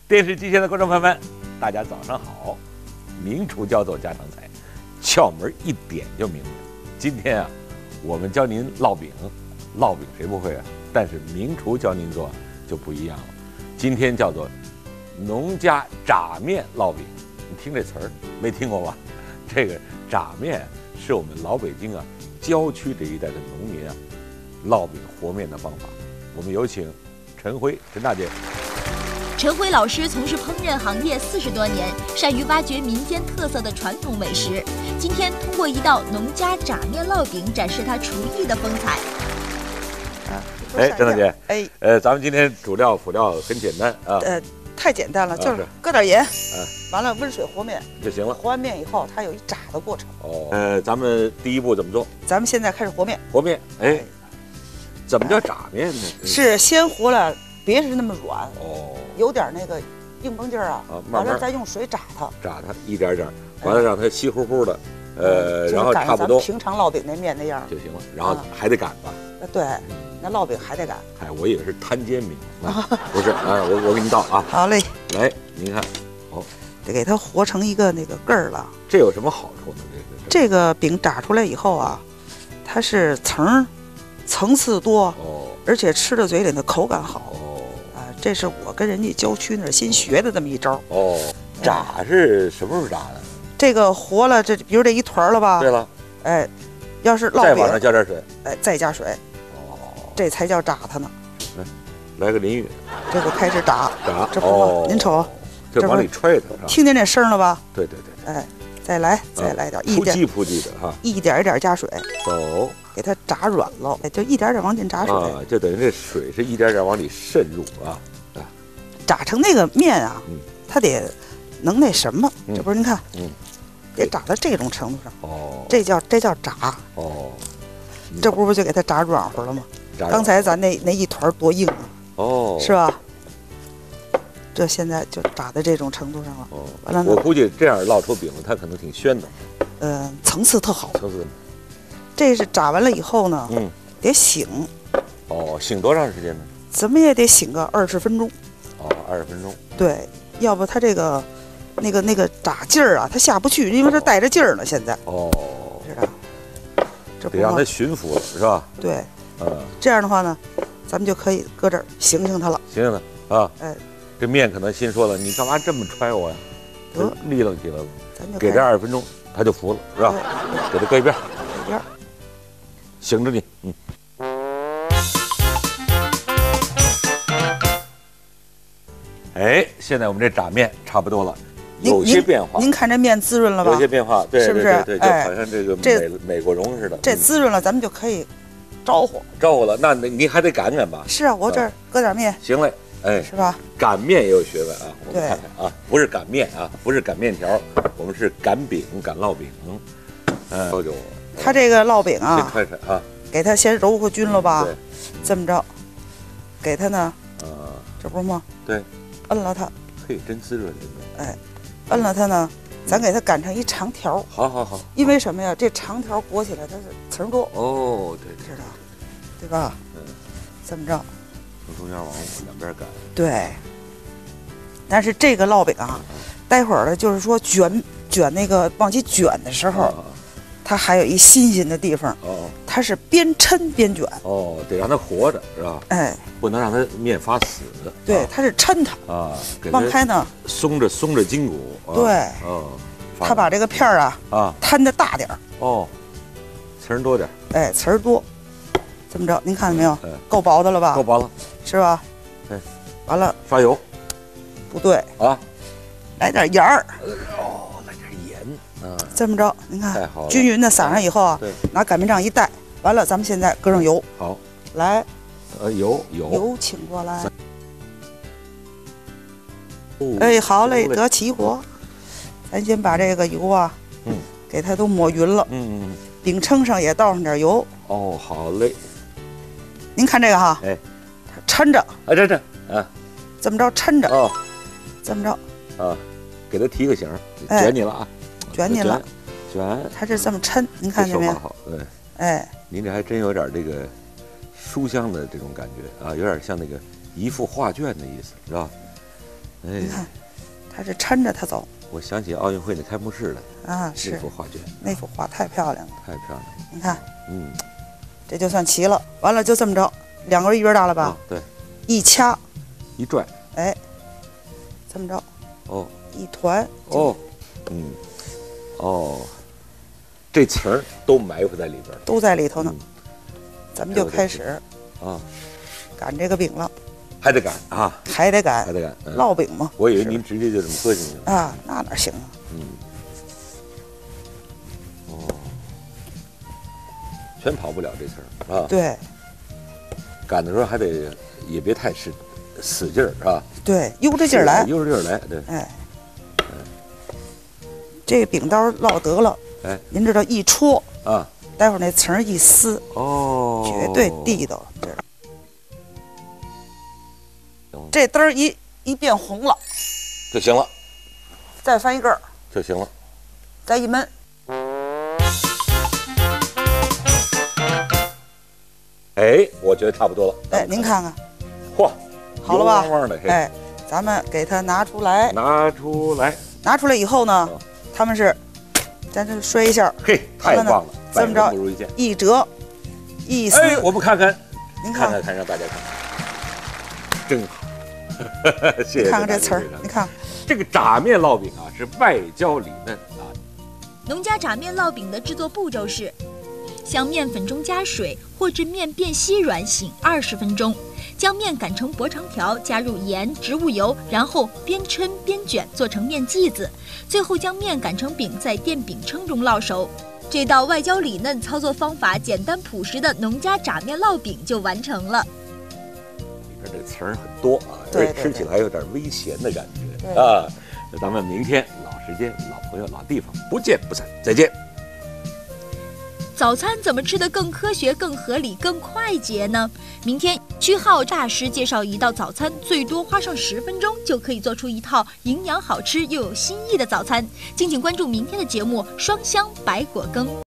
电视机前的观众朋友们，大家早上好！名厨教做家常菜，窍门一点就明白。今天啊，我们教您烙饼，烙饼谁不会啊？但是名厨教您做就不一样了。今天叫做农家炸面烙饼，你听这词儿没听过吧？这个炸面是我们老北京啊郊区这一带的农民啊烙饼和面的方法。我们有请陈辉陈大姐。 陈辉老师从事烹饪行业40多年，善于挖掘民间特色的传统美食。今天通过一道农家炸面烙饼展示他厨艺的风采。 陈大姐，咱们今天主料辅料很简单啊。 太简单了，就是搁点盐，完了温水和面就行了。 和完面以后，它有一炸的过程。 咱们第一步怎么做？ 咱们现在开始和面。 和面，怎么叫炸面呢？ 是先和了，别是那么软，有点那个硬绷劲儿啊，完了再用水炸它，一点点，完了让它稀乎乎的，然后差不多平常烙饼那面那样就行了。然后还得擀吧？ 对，那烙饼还得擀。 我以为是摊煎饼，不是，我给您倒啊。 好嘞， 来，您看， 得给它和成一个那个个儿了。 这有什么好处呢？ 这个饼炸出来以后啊，它是层次多，而且吃到嘴里的口感好。这是我跟人家郊区那儿新学的这么一招。 炸是什么时候炸的？ 这个和了，比如这一团了吧？ 对了， 要是烙饼， 再往上加点水， 再加水，这才叫炸它呢。 来个淋浴， 这个开始炸，这不吗？您瞅， 这往里揣它， 听见这声了吧？ 对， 再来点， 扑叽扑叽的哈， 一点一点加水， 走， 给它炸软了，就一点点往进炸水， 就等于这水是一点点往里渗入啊。 炸成那个面啊，它得能那什么，这不是您看，得炸到这种程度上，这叫炸，这不就给它炸软和了吗？刚才咱那一团多硬啊，是吧？这现在就炸到这种程度上了。完了呢， 我估计这样烙出饼它可能挺鲜的。 层次特好。这是炸完了以后呢，得醒。 醒多长时间呢？ 怎么也得醒个20分钟。 20分钟。 对，要不它这个那个炸劲儿啊，它下不去，因为它带着劲儿呢。现在。知道。这得让它驯服了，是吧？ 对。这样的话呢，咱们就可以搁这儿醒它了。 醒它啊！这面可能心说了，你干嘛这么揣我呀？立楞起来了，给它20分钟，它就服了，是吧？给它搁一边，醒着你，现在我们这炸面差不多了，有些变化。 您看这面滋润了吧？ 有些变化，对， 是不是？ 对，就好像这个美国蓉似的。 这滋润了，咱们就可以招呼了。 那您还得擀吧？ 是啊，我这儿搁点面。 行嘞。 是吧？ 擀面也有学问啊，我们对看看啊，不是擀面啊，不是擀面条，我们是擀饼、擀烙饼。 它这个烙饼啊， 先揣啊， 给它先揉和均了吧？ 对， 这么着，给它呢，这不是吗？ 对， 摁了它， 真滋润， 摁了它呢，咱给它擀成一长条。 好。因为什么呀？这长条裹起来它是刺儿多。 对， 知道，对吧？这么着。 从中间往两边擀。 对，但是这个烙饼啊，待会儿呢，就是说卷那个往起卷的时候，它还有一新鲜的地方。它是边抻边卷。得让它活着，是吧？不能让它面发死。对，它是抻它往开呢， 松着筋骨。 对，它把这个片儿摊的大点儿。词儿多点。词儿多。这么着，您看见没有？够薄的了吧？ 够薄了， 是吧？完了， 刷油。 不对来点盐儿。 来点盐。 这么着，您看， 太好了， 均匀的撒上以后啊，拿擀面杖一带，完了，咱们现在搁上油。 好， 来， 油请过来。好嘞，得起火。咱先把这个油啊，给它都抹匀了。饼铛上也倒上点油。 好嘞。 您看这个哈，抻着。这么着抻着。这么着。 给它提个醒，卷你了啊！ 卷你了。 卷。 它是这么抻，您看见没有？ 好，您这还真有点这个书香的这种感觉啊，有点像那个一幅画卷的意思，是吧？ 哎， 你看，它是抻着它走。 我想起奥运会的开幕式了啊，是那幅画卷， 那幅画太漂亮了， 太漂亮了。 你看，这就算齐了。完了就这么着，2根一边大了吧？ 对， 一掐， 一拽， 哎，这么着， 哦， 一团， 哦，这词儿都埋伏在里边， 都在里头呢。咱们就开始啊， 擀这个饼了。 还得擀啊， 还得擀，烙饼嘛。 我以为您直接就这么搁进去了啊，那哪行啊？ 全跑不了这词儿啊。 对， 擀的时候还得也别太使劲儿是吧？ 对，悠着劲儿来， 悠着劲儿来，对。 哎，这饼刀烙得了， 哎， 您知道一戳啊， 待会儿那层一撕，绝对地道。这灯儿一变红了就行了， 再翻一个就行了， 再一焖。 哎，我觉得差不多了。 哎，您看看， 嚯， 好了吧？ 油汪汪的， 哎，咱们给它拿出来。 拿出来以后呢，他们是，咱这摔一下， 嘿，太棒了！ 这么着，一折，一撕。 哎，我们看看， 您看， 让大家看，真好。谢谢。 看看这词儿，你看这个炸面烙饼啊，是外焦里嫩啊。 农家炸面烙饼的制作步骤是：向面粉中加水，或至面变稀软醒20分钟，将面擀成薄长条，加入盐、植物油，然后边抻边卷做成面剂子，最后将面擀成饼，在电饼铛中烙熟。这道外焦里嫩、操作方法简单朴实的农家炸面烙饼就完成了。 里边这词儿很多啊，而且吃起来有点微咸的感觉啊。那咱们明天老时间、老朋友、老地方，不见不散，再见。 早餐怎么吃得更科学、更合理、更快捷呢？明天曲浩大师介绍一道早餐，最多花上10分钟就可以做出一套营养好吃又有新意的早餐。敬请关注明天的节目《双香白果羹》。